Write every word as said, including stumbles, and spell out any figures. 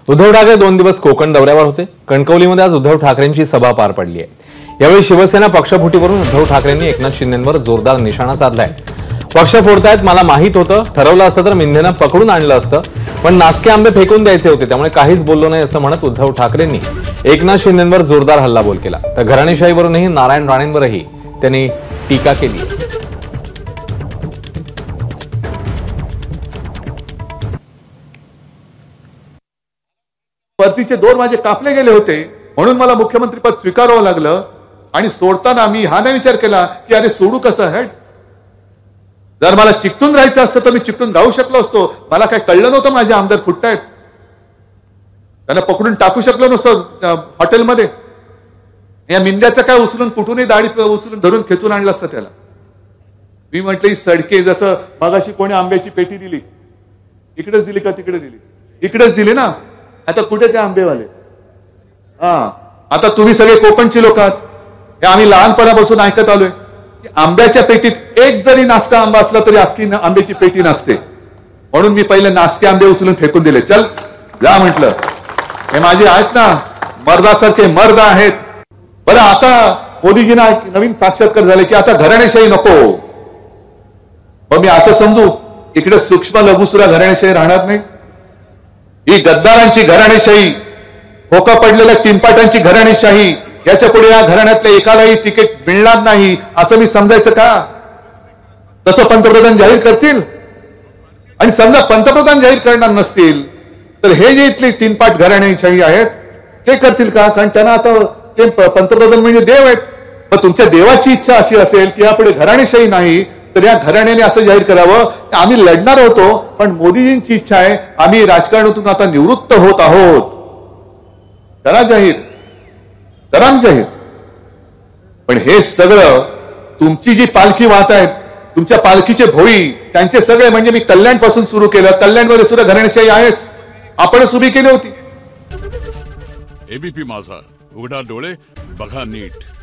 उद्धव ठाकरे दोन दिवस कोकण दौऱ्यावर होते। कणकवलीमध्ये आज उद्धव ठाकरेंची सभा पार पडली आहे। यावेळी शिवसेना पक्षफुटीवरून उद्धव ठाकरेंनी एकनाथ शिंदेंवर जोरदार निशाणा साधलाय। पक्ष फोडतायत मला माहित होतं, ठरवलं असतं तर मिंधेनं पकडून आणलं असतं, पण नासके आंबे फेकून द्यायचे होते, त्यामुळे काहीच बोललो नाही असं म्हणत उद्धव ठाकरेंनी एकनाथ शिंदेंवर जोरदार हल्लाबोल केला। तर घराणेशाहीवरूनही नारायण राणेंवरही त्यांनी टीका केली। परतीचे दोर माझे कापले गेले होते, म्हणून मला मुख्यमंत्री पद स्वीकारावं लागलं। आणि सोडताना मी हा नाही विचार केला की अरे सोडू कसं हेड। जर मला चिकटून राहायचं असतं तर मी चिकटून राहू शकलो असतो। मला काय कळलं नव्हतं माझे आमदार फुटतायत, त्यांना पकडून टाकू शकलो नसतो हॉटेलमध्ये। या मिंद्याचं काय उचलून कुठूनही दाढी उचलून धरून खेचून आणलं असतं त्याला। मी म्हटलं ही सडके, जसं मगाशी कोणी आंब्याची पेटी दिली, इकडेच दिली का तिकडे दिली? इकडेच दिली ना। आता कुठे ते आंबेवाले? हा, आता तुम्ही सगळे कोकणची लोक आहात, हे आम्ही लहानपणापासून ऐकत आलोय की आंब्याच्या पेटीत एक जरी नासका आंबा असला तरी अख्खी आंब्याची पेटी नसते। म्हणून मी पहिले नासके आंबे उचलून फेकून दिले। चल जा म्हटलं, हे माझे आहेत ना मर्दासारखे मर्द आहेत। बरं, आता मोदीजींना नवीन साक्षात्कार झाले की आता घराणेशाही नको। मग मी असं समजू इकडे सूक्ष्म लघुसुरा घराणेशाही राहणार नाही? ही गद्दारांची घराणेशाही, खोका पडलेल्या टिंपाटांची घराणेशाही, याच्या पुढे या घराण्यातल्या एकालाही तिकीट मिळणार नाही असं मी समजायचं का? तसं पंतप्रधान जाहीर करतील, आणि समजा पंतप्रधान जाहीर करणार नसतील तर हे जे इथली तीनपाट घराणेशाही आहेत ते करतील का? कारण त्यांना आता ते पंतप्रधान म्हणजे देव आहेत। पण तुमच्या देवाची इच्छा अशी असेल की यापुढे घराणेशाही नाही, तर या घराण्याने असं जाहीर करावं आम्ही लढणार होतो, पण मोदीजींची इच्छा आहे आम्ही राजकारणातून आता निवृत्त होत आहोत। करा जाहीर, करा जाहीर। पण हे सगळं तुमची जी पालखी वाहत आहेत, तुमच्या पालखीचे भोई, त्यांचे सगळे म्हणजे मी कल्याण पासून सुरू केलं, कल्याणमध्ये सुद्धा घराणेशाही आहेच, आपणच उभी केली होती। एबीपी माझा, उघडा डोळे बघा नीट।